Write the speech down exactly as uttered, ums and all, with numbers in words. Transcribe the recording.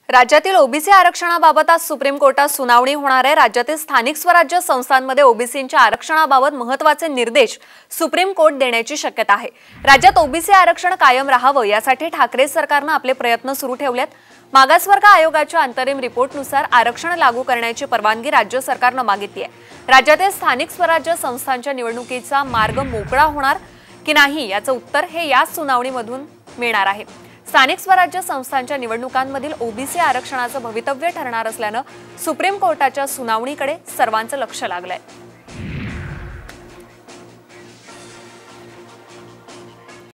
राज्यातील ओबीसी आरक्षणाबाबत आज सुप्रीम कोर्टात सुनावणी होणार आहे। राज्यातील स्थानिक स्वराज्य संस्थांमध्ये ओबीसींच्या आरक्षणाबाबत महत्त्वाचे निर्देश सुप्रीम कोर्ट देण्याची शक्यता आहे। राज्यात ओबीसी आरक्षण कायम राहावं यासाठी ठाकरे सरकारने आपले प्रयत्न सुरू ठेवलेत। मागासवर्ग आयोगाच्या अंतरिम रिपोर्टनुसार आरक्षण लागू करण्याची परवानगी राज्य सरकारने मागितली आहे। राज्यातील स्थानिक स्वराज्य संस्थांच्या निवडणुकीचा मार्ग मोकळा होणार की नाही याचं उत्तर हे या सुनावणीमधून मिळणार आहे। स्थानिक स्वराज्य संस्थांच्या निवडणुकांमधील ओबीसी आरक्षणाचं भवितव्य ठरणार असल्याने सुप्रीम कोर्टाच्या सुनावणीकडे सर्वांचं लक्ष लागलंय।